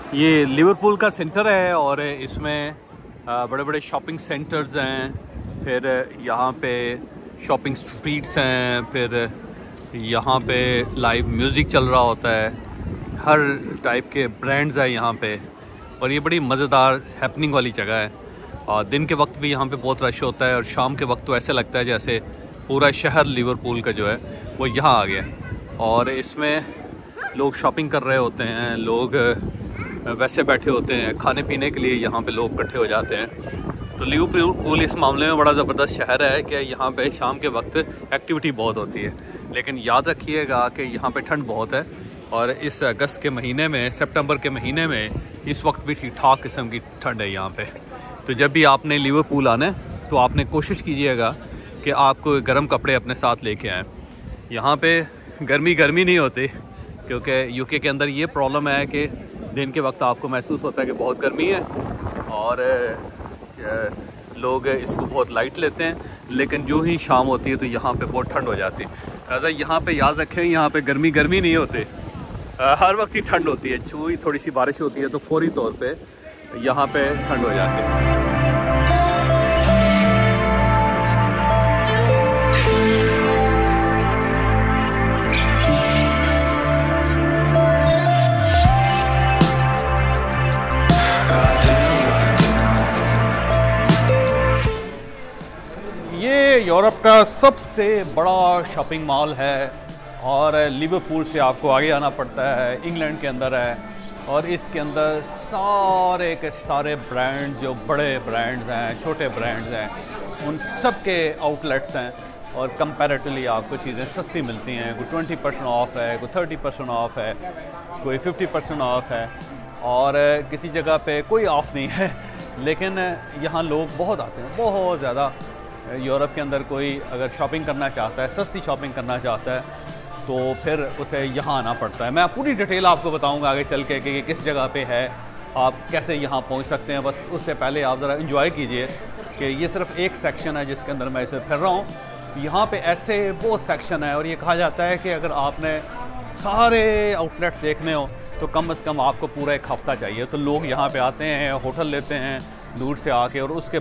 ये लिवरपूल का सेंटर है और इसमें बड़े बड़े शॉपिंग सेंटर्स हैं, फिर यहाँ पे शॉपिंग स्ट्रीट्स हैं, फिर यहाँ पे लाइव म्यूज़िक चल रहा होता है, हर टाइप के ब्रांड्स हैं यहाँ पे। और ये बड़ी मज़ेदार हैपनिंग वाली जगह है। और दिन के वक्त भी यहाँ पे बहुत रश होता है और शाम के वक्त तो ऐसे लगता है जैसे पूरा शहर लिवरपूल का जो है वो यहाँ आ गया। और इसमें लोग शॉपिंग कर रहे होते हैं, लोग वैसे बैठे होते हैं, खाने पीने के लिए यहाँ पे लोग इकट्ठे हो जाते हैं। तो लिवरपूल इस मामले में बड़ा ज़बरदस्त शहर है कि यहाँ पे शाम के वक्त एक्टिविटी बहुत होती है। लेकिन याद रखिएगा कि यहाँ पे ठंड बहुत है और इस अगस्त के महीने में, सितंबर के महीने में इस वक्त भी ठीक ठाक किस्म की ठंड है यहाँ पे। तो जब भी आपने लिवरपूल आना है तो आपने कोशिश कीजिएगा कि आपको गर्म कपड़े अपने साथ लेके आएँ। यहाँ पे गर्मी नहीं होती क्योंकि यूके के अंदर ये प्रॉब्लम है कि दिन के वक्त आपको महसूस होता है कि बहुत गर्मी है और लोग इसको बहुत लाइट लेते हैं, लेकिन जो ही शाम होती है तो यहाँ पे बहुत ठंड हो जाती है। लिहाजा यहाँ पे याद रखें, यहाँ पे गर्मी नहीं होती, हर वक्त ही ठंड होती है। थोड़ी सी बारिश होती है तो फौरी तौर पे यहाँ पे ठंड हो जाती है। यूरोप का सबसे बड़ा शॉपिंग मॉल है और लिवरपूल से आपको आगे आना पड़ता है, इंग्लैंड के अंदर है। और इसके अंदर सारे के सारे ब्रांड, जो बड़े ब्रांड्स हैं, छोटे ब्रांड्स हैं, उन सब के आउटलेट्स हैं और कंपैरेटिवली आपको चीज़ें सस्ती मिलती हैं। कोई 20% ऑफ है, कोई 30% ऑफ है, कोई 50% ऑफ है और किसी जगह पे कोई ऑफ नहीं है। लेकिन यहाँ लोग बहुत आते हैं, बहुत ज़्यादा। यूरोप के अंदर कोई अगर शॉपिंग करना चाहता है, सस्ती शॉपिंग करना चाहता है, तो फिर उसे यहाँ आना पड़ता है। मैं पूरी डिटेल आपको बताऊँगा आगे चल के कि किस जगह पे है, आप कैसे यहाँ पहुँच सकते हैं। बस उससे पहले आप ज़रा एंजॉय कीजिए कि ये सिर्फ एक सेक्शन है जिसके अंदर मैं इसे फिर रहा हूँ। यहाँ पे ऐसे वो सेक्शन है और ये कहा जाता है कि अगर आपने सारे आउटलेट्स देखने हो तो कम से कम आपको पूरा एक हफ़्ता चाहिए। तो लोग यहाँ पे आते हैं, होटल लेते हैं दूर से आके, और उसके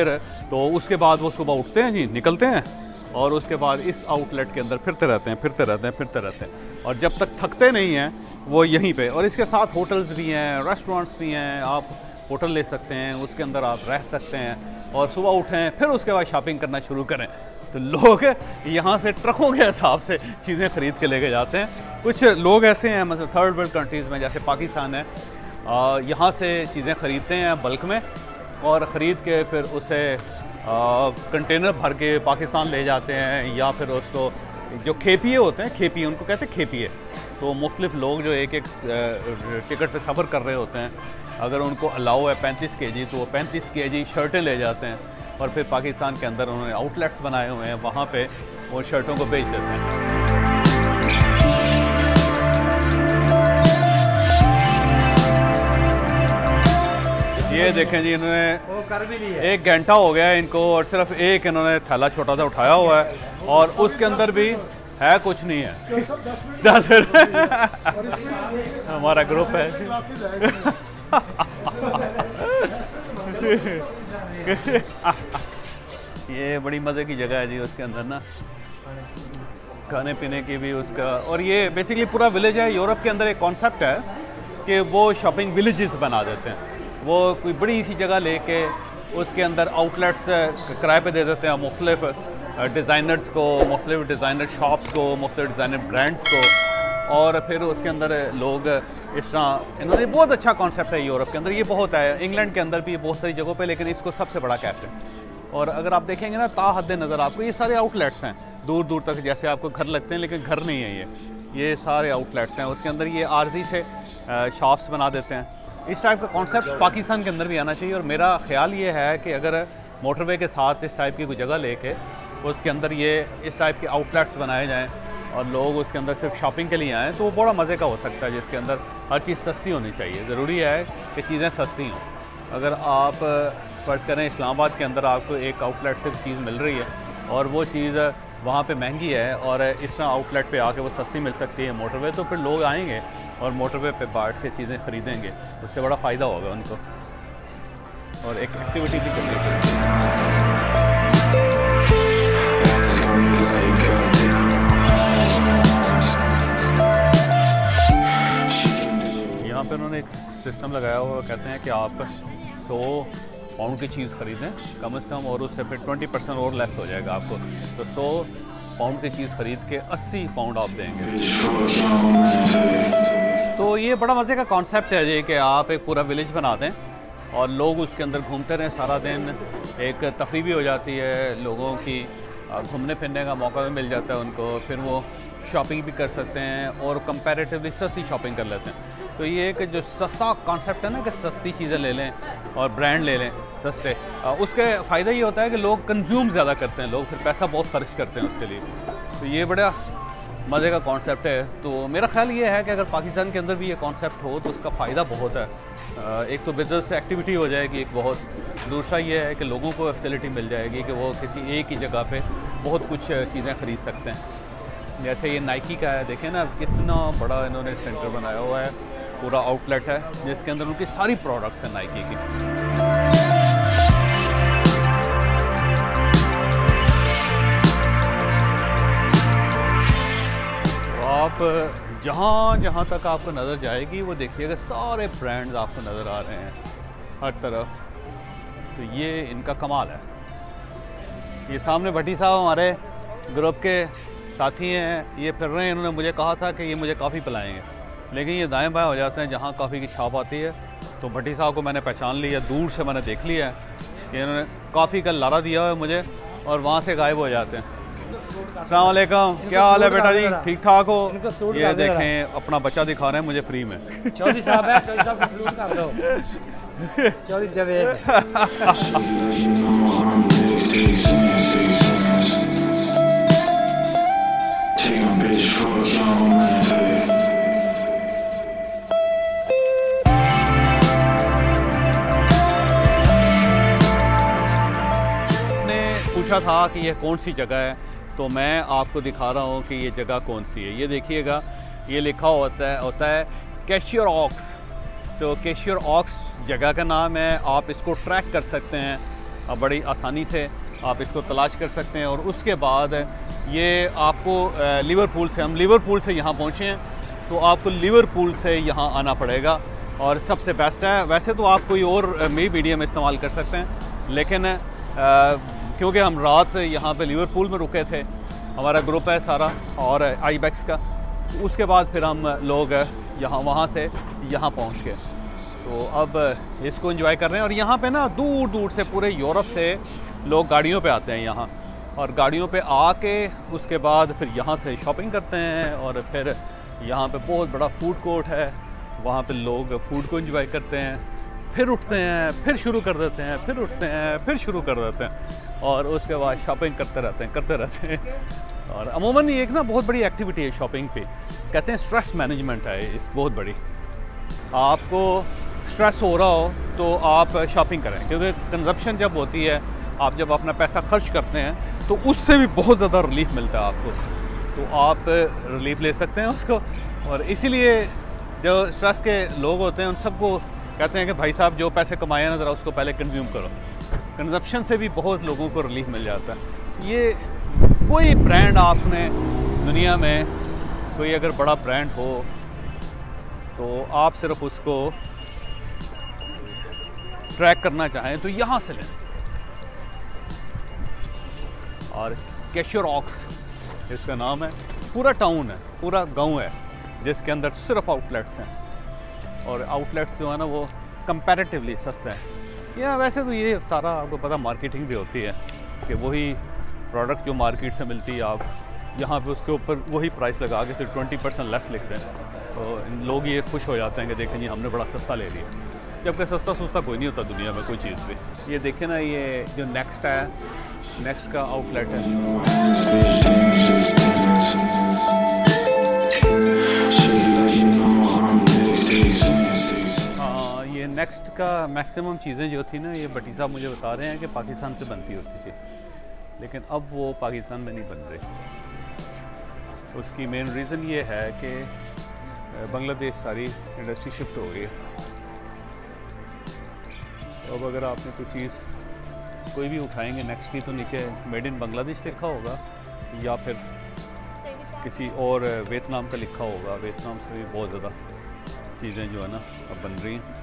बाद वो सुबह उठते हैं जी, निकलते हैं और उसके बाद इस आउटलेट के अंदर फिरते रहते हैं और जब तक थकते नहीं हैं वो यहीं पे। और इसके साथ होटल्स भी हैं, रेस्टोरेंट्स भी हैं, आप होटल ले सकते हैं, उसके अंदर आप रह सकते हैं और सुबह उठें फिर उसके बाद शॉपिंग करना शुरू करें। तो लोग यहाँ से ट्रकों के हिसाब से चीज़ें ख़रीद के लेके जाते हैं। कुछ लोग ऐसे हैं, मतलब थर्ड वर्ल्ड कंट्रीज़ में जैसे पाकिस्तान है, यहाँ से चीज़ें ख़रीदते हैं बल्क में और ख़रीद के फिर उसे कंटेनर भर के पाकिस्तान ले जाते हैं, या फिर उसको जो खेपिए होते हैं, खेपिए उनको कहते हैं, खेपिए। तो मुख्तलिफ लोग जो एक टिकट पे सफ़र कर रहे होते हैं, अगर उनको अलाउ है 35 kg तो वो 35 kg शर्टें ले जाते हैं और फिर पाकिस्तान के अंदर उन्होंने आउटलेट्स बनाए हुए हैं, वहाँ पे वो शर्टों को बेच देते हैं। ये देखें जी, इन्होंने 1 घंटा हो गया है इनको और सिर्फ एक इन्होंने थैला छोटा सा उठाया हुआ है और उसके अंदर भी है कुछ नहीं है। 10 हमारा ग्रुप है। ये बड़ी मज़े की जगह है जी, उसके अंदर ना खाने पीने की भी उसका। और ये बेसिकली पूरा विलेज है। यूरोप के अंदर एक कॉन्सेप्ट है कि वो शॉपिंग विलेजेस बना देते हैं। वो कोई बड़ी सी जगह लेके उसके अंदर आउटलेट्स किराए पे दे देते हैं मुख्तलिफ डिज़ाइनर्स को, मुख्तलिफ डिज़ाइनर शॉप्स को, मुख्तलिफ डिज़ाइनर ब्रांड्स को, और फिर उसके अंदर लोग इस तरह, इन्होंने बहुत अच्छा कॉन्सेप्ट है यूरोप के अंदर। ये बहुत है, इंग्लैंड के अंदर भी बहुत सारी जगहों पे, लेकिन इसको सबसे बड़ा कहते हैं। और अगर आप देखेंगे ना ताहद नज़र आपको ये सारे आउटलेट्स हैं दूर दूर तक, जैसे आपको घर लगते हैं लेकिन घर नहीं है ये सारे आउटलेट्स हैं। उसके अंदर ये आर्जी से शॉप्स बना देते हैं। इस टाइप का कॉन्सेप्ट पाकिस्तान के अंदर भी आना चाहिए और मेरा ख्याल ये है कि अगर मोटरवे के साथ इस टाइप की कोई जगह लेके उसके अंदर ये इस टाइप के आउटलेट्स बनाए जाएँ और लोग उसके अंदर सिर्फ शॉपिंग के लिए आएँ तो वो बड़ा मज़े का हो सकता है, जिसके अंदर हर चीज़ सस्ती होनी चाहिए। ज़रूरी है कि चीज़ें सस्ती हों। अगर आप फ़र्ज़ करें इस्लामाबाद के अंदर आपको एक आउटलेट से चीज़ मिल रही है और वो चीज़ वहाँ पे महंगी है और इस तरह आउटलेट पे आके वो सस्ती मिल सकती है मोटरवे, तो फिर लोग आएंगे और मोटरवे पे बैठ के चीज़ें ख़रीदेंगे, उससे बड़ा फ़ायदा होगा उनको और एक एक्टिविटी भी करनी चाहिए। यहाँ पे उन्होंने एक सिस्टम लगाया हुआ, कहते हैं कि आप 100 पाउंड की चीज़ ख़रीदें कम से कम और उससे फिर 20% और लेस हो जाएगा आपको। तो 100 पाउंड की चीज़ ख़रीद के 80 पाउंड आप देंगे। तो ये बड़ा मज़े का कॉन्सेप्ट है ये कि आप एक पूरा विलेज बना दें और लोग उसके अंदर घूमते रहें सारा दिन, एक तफरीह भी हो जाती है, लोगों की घूमने फिरने का मौका भी मिल जाता है उनको, फिर वो शॉपिंग भी कर सकते हैं और कंपैरेटिवली सस्ती शॉपिंग कर लेते हैं। तो ये एक जो सस्ता कॉन्सेप्ट है ना कि सस्ती चीज़ें ले लें और ब्रांड ले लें सस्ते, उसके फ़ायदा ये होता है कि लोग कंज्यूम ज़्यादा करते हैं, लोग फिर पैसा बहुत खर्च करते हैं उसके लिए। तो ये बड़ा मज़े का कॉन्सेप्ट है। तो मेरा ख्याल ये है कि अगर पाकिस्तान के अंदर भी ये कॉन्सेप्ट हो तो उसका फ़ायदा बहुत है। एक तो बिज़नेस एक्टिविटी हो जाएगी एक बहुत, दूसरा ये है कि लोगों को फैसिलिटी मिल जाएगी कि वो किसी एक ही जगह पे बहुत कुछ चीज़ें ख़रीद सकते हैं। जैसे ये नाइकी का है, देखें ना कितना बड़ा इन्होंने सेंटर बनाया हुआ है, पूरा आउटलेट है जिसके अंदर उनकी सारी प्रोडक्ट्स हैं नाइकी की। तो आप जहाँ जहाँ तक आपको नज़र जाएगी वो देखिएगा सारे ब्रांड्स आपको नज़र आ रहे हैं हर तरफ। तो ये इनका कमाल है। ये सामने भट्टी साहब हमारे ग्रुप के साथी हैं, ये फिर रहे हैं। इन्होंने मुझे कहा था कि ये मुझे कॉफ़ी पिलाएंगे, लेकिन ये दाएं बाएं हो जाते हैं जहाँ कॉफ़ी की शॉप आती है। तो भट्टी साहब को मैंने पहचान लिया, दूर से मैंने देख लिया है कि इन्होंने कॉफ़ी का लारा दिया हुआ है मुझे और वहाँ से गायब हो जाते हैं। अस्सलाम वालेकुम, क्या हाल है बेटा जी, ठीक ठाक हो? ये देखें अपना बच्चा दिखा रहे हैं मुझे फ्री में। चौधरी साहब है, चौधरी साहब को सलूट कर दो। चौधरी जावेद पूछा था कि यह कौन सी जगह है, तो मैं आपको दिखा रहा हूँ कि ये जगह कौन सी है। ये देखिएगा, ये लिखा होता है कैशियर ऑक्स। तो कैशियर ऑक्स जगह का नाम है। आप इसको ट्रैक कर सकते हैं बड़ी आसानी से, आप इसको तलाश कर सकते हैं। और उसके बाद ये आपको लिवरपूल से, हम लिवरपूल से यहाँ पहुँचे हैं, तो आपको लिवरपूल से यहाँ आना पड़ेगा और सबसे बेस्ट है। वैसे तो आप कोई और मीडियम इस्तेमाल कर सकते हैं, लेकिन क्योंकि हम रात यहाँ पे लिवरपूल में रुके थे, हमारा ग्रुप है सारा और आईबैक्स का, उसके बाद फिर हम लोग यहाँ वहाँ से यहाँ पहुँच गए। तो अब इसको एंजॉय कर रहे हैं। और यहाँ पे ना दूर दूर से पूरे यूरोप से लोग गाड़ियों पे आते हैं यहाँ, और गाड़ियों पे आके उसके बाद फिर यहाँ से शॉपिंग करते हैं। और फिर यहाँ पे बहुत बड़ा फूड कोर्ट है, वहाँ पे लोग फूड को एंजॉय करते हैं, फिर उठते हैं, फिर शुरू कर देते हैं, फिर उठते हैं, फिर शुरू कर देते हैं, और उसके बाद शॉपिंग करते रहते हैं। और अमूमन ये एक ना बहुत बड़ी एक्टिविटी है शॉपिंग पे, कहते हैं स्ट्रेस मैनेजमेंट है इस बहुत बड़ी। आपको स्ट्रेस हो रहा हो तो आप शॉपिंग करें, क्योंकि कंजप्शन जब होती है, आप जब अपना पैसा खर्च करते हैं तो उससे भी बहुत ज़्यादा रिलीफ मिलता है आपको, तो आप रिलीफ ले सकते हैं उसको। और इसीलिए जो स्ट्रेस के लोग होते हैं उन सबको कहते हैं कि भाई साहब जो पैसे कमाए ना ज़रा उसको पहले कंज्यूम करो। कंजप्शन से भी बहुत लोगों को रिलीफ मिल जाता है। ये कोई ब्रांड आपने दुनिया में कोई अगर बड़ा ब्रांड हो तो आप सिर्फ उसको ट्रैक करना चाहें तो यहाँ से लें। और कैशियर ऑक्स इसका नाम है, पूरा टाउन है, पूरा गांव है जिसके अंदर सिर्फ आउटलेट्स हैं, और आउटलेट्स जो है ना वो कंपैरेटिवली सस्ते हैं। या वैसे तो ये सारा आपको पता मार्केटिंग भी होती है कि वही प्रोडक्ट जो मार्केट से मिलती है आप यहाँ पे उसके ऊपर वही प्राइस लगा के फिर 20% लेस लिखते हैं, तो लोग ये खुश हो जाते हैं कि देखें जी हमने बड़ा सस्ता ले लिया, जबकि सस्ता सुस्ता कोई नहीं होता दुनिया में कोई चीज़ भी। ये देखें ना, ये जो नेक्स्ट है, नेक्स्ट का आउटलेट है। ये नेक्स्ट का मैक्सिमम चीज़ें जो थी ना, ये भट्टी साहब मुझे बता रहे हैं कि पाकिस्तान से बनती होती थी, लेकिन अब वो पाकिस्तान में नहीं बन रही। उसकी मेन रीज़न ये है कि बांग्लादेश सारी इंडस्ट्री शिफ्ट हो गई है। तो अब अगर आपने कोई चीज़ कोई भी उठाएंगे नेक्स्ट की तो नीचे मेड इन बांग्लादेश लिखा होगा या फिर किसी और वियतनाम का लिखा होगा। वियतनाम से भी बहुत ज़्यादा चीज़ें जो है ना अब बन रही हैं।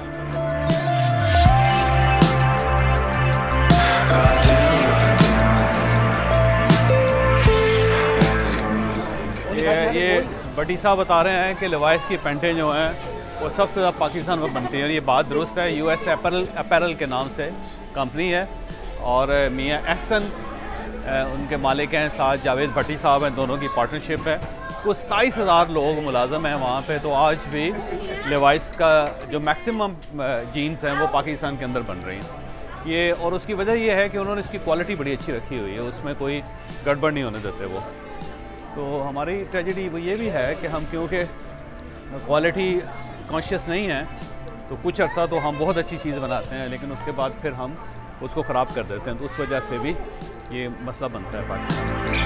ये भट्टी साहब बता रहे हैं कि लिवाइस की पैंटें जो हैं वो सबसे ज़्यादा पाकिस्तान में बनती हैं और ये बात दुरुस्त है। यूएस अपैरल के नाम से कंपनी है और मियाँ एहसन उनके मालिक हैं, साथ जावेद भट्टी साहब हैं, दोनों की पार्टनरशिप है। वो 27,000 लोग मुलाजम हैं वहाँ पे। तो आज भी लिवाइस का जो मैक्सिमम जीन्स हैं वो पाकिस्तान के अंदर बन रही हैं ये, और उसकी वजह ये है कि उन्होंने इसकी क्वालिटी बड़ी अच्छी रखी हुई है, उसमें कोई गड़बड़ नहीं होने देते वो। तो हमारी ट्रेजेडी वो ये भी है कि हम क्योंकि क्वालिटी कॉन्शियस नहीं हैं तो कुछ अर्सा तो हम बहुत अच्छी चीज़ बनाते हैं लेकिन उसके बाद फिर हम उसको ख़राब कर देते हैं, तो उस वजह से भी ये मसला बनता है पाकिस्तान में।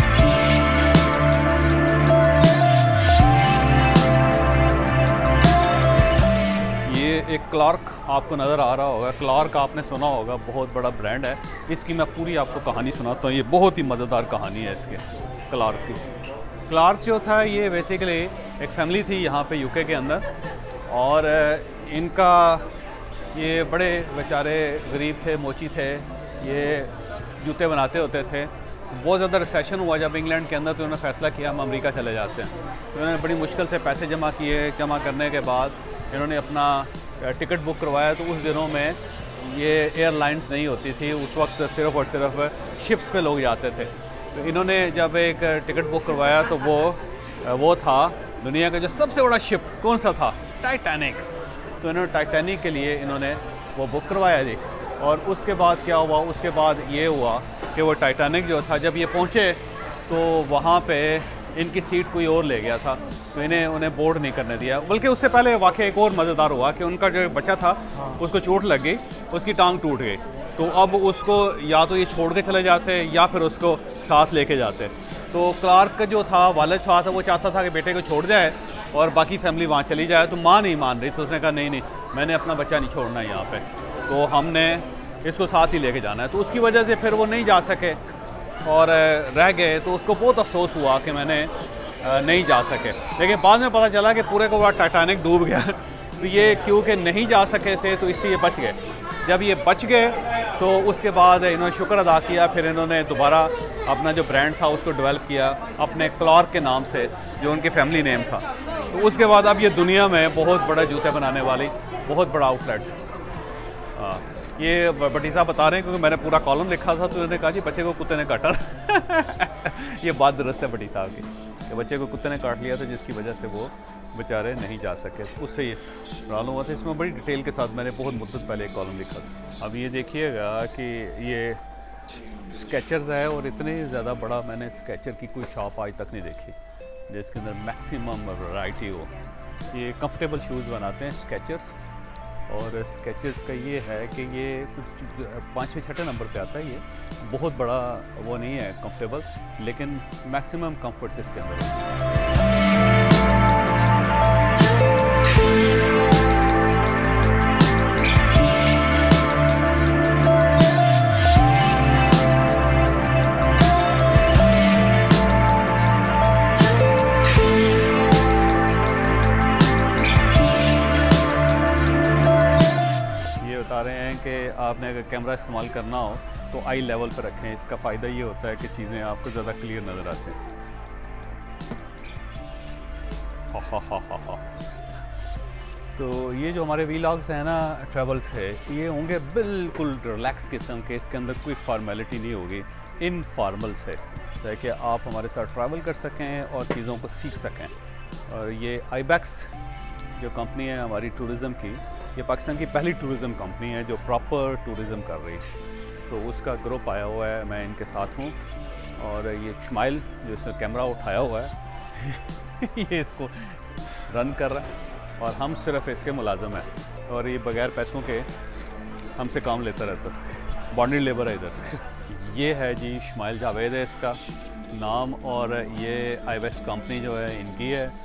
ये एक क्लार्क आपको नज़र आ रहा होगा। क्लार्क आपने सुना होगा, बहुत बड़ा ब्रांड है। इसकी मैं पूरी आपको कहानी सुनाता हूँ, ये बहुत ही मज़ेदार कहानी है इसके क्लार्क की। क्लार्क जो था ये बेसिकली एक फैमिली थी यहाँ पे यूके के अंदर, और इनका ये बड़े बेचारे गरीब थे, मोची थे, ये जूते बनाते होते थे। बहुत ज़्यादा रिसेशन हुआ जब इंग्लैंड के अंदर, तो उन्होंने फ़ैसला किया हम अमेरिका चले जाते हैं। तो उन्होंने बड़ी मुश्किल से पैसे जमा किए, जमा करने के बाद इन्होंने अपना टिकट बुक करवाया। तो उस दिनों में ये एयरलाइंस नहीं होती थी, उस वक्त सिर्फ़ और सिर्फ शिप्स पे लोग जाते थे। तो इन्होंने जब एक टिकट बुक करवाया तो वो था दुनिया का जो सबसे बड़ा शिप, कौन सा था? टाइटैनिक। तो इन्होंने टाइटैनिक के लिए इन्होंने वो बुक करवाया जी। और उसके बाद क्या हुआ? उसके बाद ये हुआ कि वो टाइटैनिक जो था जब ये पहुँचे तो वहाँ पे इनकी सीट कोई और ले गया था, तो उन्हें बोर्ड नहीं करने दिया। बल्कि उससे पहले वाक़या एक और मज़ेदार हुआ कि उनका जो बच्चा था उसको चोट लग गई, उसकी टांग टूट गई। तो अब उसको या तो ये छोड़ के चले जाते या फिर उसको साथ लेके जाते। तो क्लार्क जो था, वालिद था, वो चाहता था कि बेटे को छोड़ जाए और बाकी फैमिली वहाँ चली जाए। तो माँ नहीं मान रही, तो उसने कहा नहीं, मैंने अपना बच्चा नहीं छोड़ना यहाँ पे, तो हमने इसको साथ ही लेके जाना है। तो उसकी वजह से फिर वो नहीं जा सके और रह गए। तो उसको बहुत अफसोस हुआ कि मैंने नहीं जा सके। लेकिन बाद में पता चला कि पूरे को वह टाइटैनिक डूब गया। तो ये क्योंकि नहीं जा सके थे तो इससे ये बच गए। जब ये बच गए तो उसके बाद इन्होंने शुक्र अदा किया, फिर इन्होंने दोबारा अपना जो ब्रांड था उसको डेवलप किया अपने क्लार्क के नाम से, जो उनके फैमिली नेम था। तो उसके बाद अब ये दुनिया में बहुत बड़ा जूते बनाने वाली बहुत बड़ा आउटलेट। ये भट्टी साहब बता रहे हैं क्योंकि मैंने पूरा कॉलम लिखा था, तो उन्होंने कहा कि बच्चे को कुत्ते ने काटा। ये बात दुरुस्त है भट्टी साहब की कि बच्चे को कुत्ते ने काट लिया था जिसकी वजह से वो बेचारे नहीं जा सके। उससे ये प्रॉब्लम हुआ था। इसमें बड़ी डिटेल के साथ मैंने बहुत मुद्दत पहले एक कॉलम लिखा था। अब ये देखिएगा कि ये स्केचर्स है और इतने ज़्यादा बड़ा मैंने स्केचर की कोई शॉप आज तक नहीं देखी जिसके अंदर मैक्सिमम वैरायटी हो। ये कंफर्टेबल शूज़ बनाते हैं स्केचर्स, और स्केचर्स का ये है कि ये कुछ 5वें-6वें नंबर पे आता है। ये बहुत बड़ा वो नहीं है कंफर्टेबल, लेकिन मैक्सिमम कंफर्ट्स इसके अंदर है। कि आपने अगर कैमरा इस्तेमाल करना हो तो आई लेवल पर रखें। इसका फ़ायदा ये होता है कि चीज़ें आपको ज़्यादा क्लियर नज़र आती हैं। हा। तो ये जो हमारे वीलॉग्स हैं ना, ट्रैवल्स है, ये होंगे बिल्कुल रिलैक्स किस्म के। इसके अंदर कोई फॉर्मेलिटी नहीं होगी, इनफॉर्मल से, ताकि आप हमारे साथ ट्रैवल कर सकें और चीज़ों को सीख सकें। और ये आईबैक्स जो कंपनी है हमारी टूरिज़म की, ये पाकिस्तान की पहली टूरिज़म कंपनी है जो प्रॉपर टूरिज़म कर रही है। तो उसका ग्रुप आया हुआ है, मैं इनके साथ हूँ। और ये इस्माइल जो इसने कैमरा उठाया हुआ है ये इसको रन कर रहा है और हम सिर्फ इसके मुलाजम हैं, और ये बगैर पैसों के हमसे काम लेता रहता है, बॉन्डेड लेबर है इधर। ये है जी इस्माइल जावेद है इसका नाम, और ये आईबैक्स कंपनी जो है इनकी है।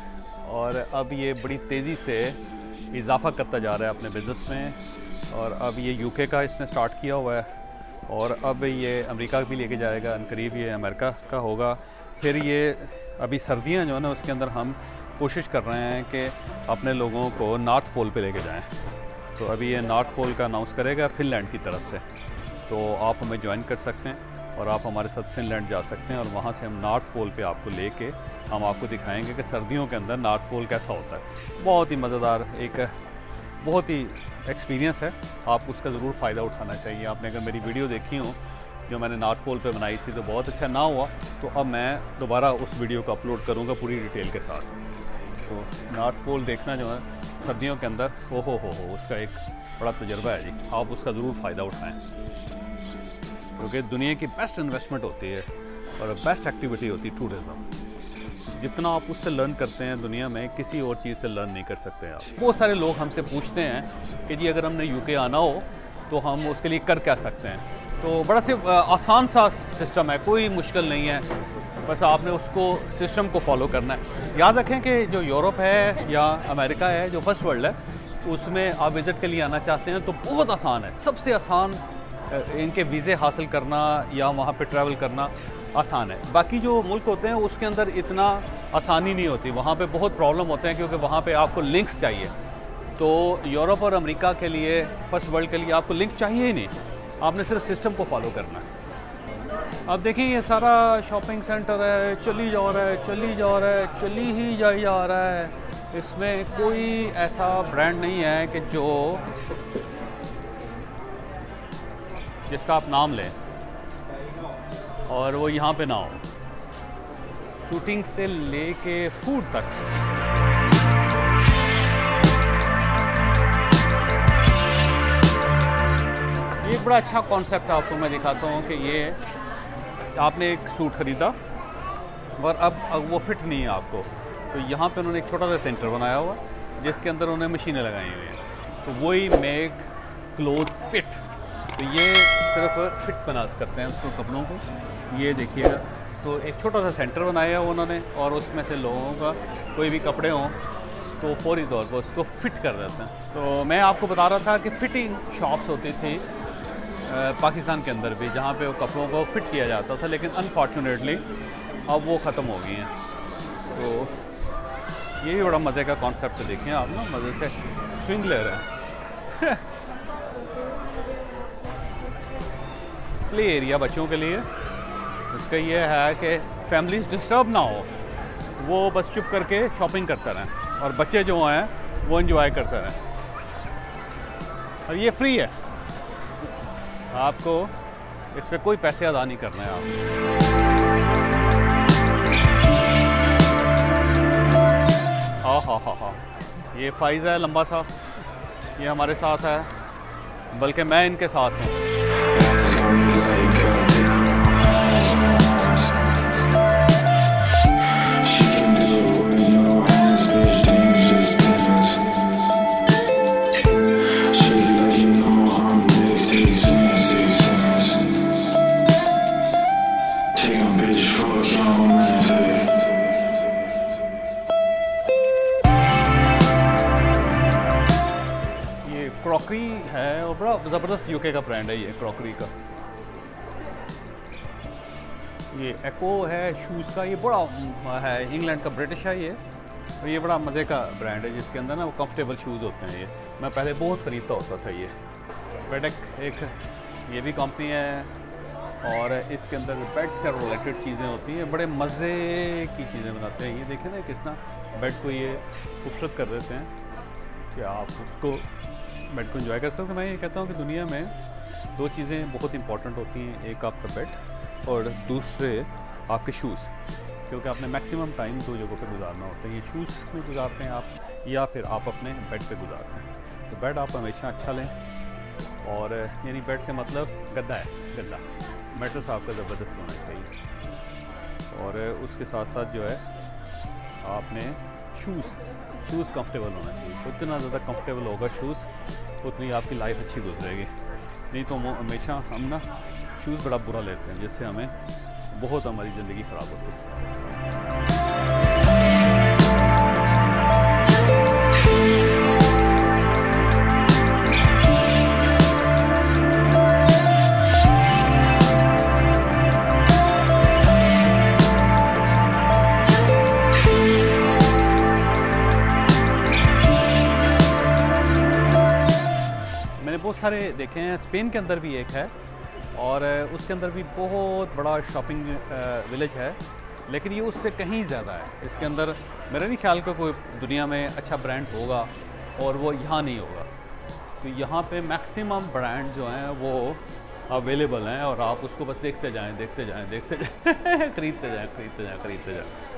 और अब ये बड़ी तेज़ी से इजाफा करता जा रहा है अपने बिज़नेस में। और अब ये यूके का इसने स्टार्ट किया हुआ है और अब ये अमेरिका भी लेके जाएगा, अनकरीब ये अमेरिका का होगा। फिर ये अभी सर्दियाँ जो है ना उसके अंदर हम कोशिश कर रहे हैं कि अपने लोगों को नॉर्थ पोल पे लेके जाएं। तो अभी ये नॉर्थ पोल का अनाउंस करेगा फिनलैंड की तरफ से, तो आप हमें ज्वाइन कर सकते हैं और आप हमारे साथ फिनलैंड जा सकते हैं और वहाँ से हम नॉर्थ पोल पे आपको लेके हम आपको दिखाएंगे कि सर्दियों के अंदर नॉर्थ पोल कैसा होता है। बहुत ही मज़ेदार एक बहुत ही एक्सपीरियंस है, आप उसका ज़रूर फ़ायदा उठाना चाहिए। आपने अगर मेरी वीडियो देखी हो जो मैंने नॉर्थ पोल पे बनाई थी तो बहुत अच्छा ना हुआ, तो अब मैं दोबारा उस वीडियो को अपलोड करूँगा पूरी डिटेल के साथ। तो नॉर्थ पोल देखना जो है सर्दियों के अंदर हो उसका एक बड़ा तजुर्बा है जी, आप उसका ज़रूर फ़ायदा उठाएं क्योंकि दुनिया की बेस्ट इन्वेस्टमेंट होती है और बेस्ट एक्टिविटी होती है टूरिज़म। जितना आप उससे लर्न करते हैं दुनिया में किसी और चीज़ से लर्न नहीं कर सकते आप। बहुत सारे लोग हमसे पूछते हैं कि जी अगर हमने यूके आना हो तो हम उसके लिए कर क्या सकते हैं। तो बड़ा से आसान सा सिस्टम है, कोई मुश्किल नहीं है, बस आपने उसको सिस्टम को फॉलो करना है। याद रखें कि जो यूरोप है या अमेरिका है जो फर्स्ट वर्ल्ड है उसमें आप विज़िट के लिए आना चाहते हैं तो बहुत आसान है, सबसे आसान इनके वीज़े हासिल करना या वहाँ पे ट्रैवल करना आसान है। बाकी जो मुल्क होते हैं उसके अंदर इतना आसानी नहीं होती, वहाँ पे बहुत प्रॉब्लम होते हैं क्योंकि वहाँ पे आपको लिंक्स चाहिए। तो यूरोप और अमेरिका के लिए फर्स्ट वर्ल्ड के लिए आपको लिंक चाहिए ही नहीं, आपने सिर्फ सिस्टम को फॉलो करना है। अब देखें ये सारा शॉपिंग सेंटर है, चली जा रहा है चली जा रहा है चली ही जा रहा है, इसमें कोई ऐसा ब्रांड नहीं है कि जिसका आप नाम लें और वो यहाँ पे ना हो, शूटिंग से लेके फूड तक। ये बड़ा अच्छा कॉन्सेप्ट है, आपको मैं दिखाता हूँ कि ये आपने एक सूट ख़रीदा और अब वो फिट नहीं है आपको, तो यहाँ पे उन्होंने एक छोटा सा सेंटर बनाया हुआ जिसके अंदर उन्होंने मशीनें लगाई हुई हैं, तो वही मेक क्लोथ्स फिट। तो ये सिर्फ फिट बना करते हैं उसको कपड़ों को। ये देखिएगा, तो एक छोटा सा सेंटर बनाया हुआ उन्होंने और उसमें से लोगों का कोई भी कपड़े हों तो फौरी तौर पर उसको फ़िट कर देते हैं। तो मैं आपको बता रहा था कि फ़िटिंग शॉप्स होती थी पाकिस्तान के अंदर भी जहाँ पे वो कपड़ों को फिट किया जाता था, लेकिन अनफॉर्चुनेटली अब वो ख़त्म हो गई हैं। तो ये भी बड़ा मज़े का कॉन्सेप्ट है, देखें आप ना मज़े से स्विंग ले रहे हैं। प्ले एरिया बच्चों के लिए, इसका ये है कि फैमिलीज डिस्टर्ब ना हो, वो बस चुप करके शॉपिंग करते रहें और बच्चे जो हैं वो एंजॉय करते रहें। और ये फ्री है, आपको इस पर कोई पैसे अदा नहीं करना है आप। हाँ, ये फाइज़ है लंबा सा, ये हमारे साथ है, बल्कि मैं इनके साथ हूँ। क्रॉकरी है और बड़ा ज़बरदस्त यूके का ब्रांड है ये क्रॉकरी का। ये एको है शूज़ का, ये बड़ा है इंग्लैंड का, ब्रिटिश है ये, और ये बड़ा मज़े का ब्रांड है जिसके अंदर ना वो कंफर्टेबल शूज़ होते हैं। ये मैं पहले बहुत ख़रीदता होता था। ये बेडेक एक ये भी कंपनी है और इसके अंदर बेड से रिलेटेड चीज़ें होती हैं, बड़े मज़े की चीज़ें बनाते हैं। ये देखें ना कितना बेड को ये खूबसूरत कर देते हैं कि आप उसको बेड को एंजॉय कर सकते हैं। मैं ये कहता हूँ कि दुनिया में दो चीज़ें बहुत इंपॉर्टेंट होती हैं, एक आपका बेड और दूसरे आपके शूज़, क्योंकि आपने मैक्सिमम टाइम दो जगहों पे गुजारना होता है। ये शूज़ में गुजारते हैं आप या फिर आप अपने बेड पे गुजारते हैं। तो बेड आप हमेशा अच्छा लें, और यानी बेड से मतलब गद्दा है, गद्दा मैट्रेस आपका ज़बरदस्त होना चाहिए। और उसके साथ साथ जो है आपने शूज़ कंफर्टेबल होना चाहिए। तो इतना ज़्यादा कंफर्टेबल होगा शूज़ उतनी आपकी लाइफ अच्छी गुजरेगी। नहीं तो हमेशा हम ना शूज़ बड़ा बुरा लेते हैं, जिससे हमें बहुत हमारी ज़िंदगी ख़राब होती है। सारे देखे हैं, स्पेन के अंदर भी एक है और उसके अंदर भी बहुत बड़ा शॉपिंग विलेज है, लेकिन ये उससे कहीं ज़्यादा है। इसके अंदर मेरा नहीं ख्याल का कोई दुनिया में अच्छा ब्रांड होगा और वो यहाँ नहीं होगा। तो यहाँ पे मैक्सिमम ब्रांड जो हैं वो अवेलेबल हैं और आप उसको बस देखते जाएं, देखते जाएं, देखते जाएं खरीदते जाएं, खरीदते जाएं, खरीदते जाएं।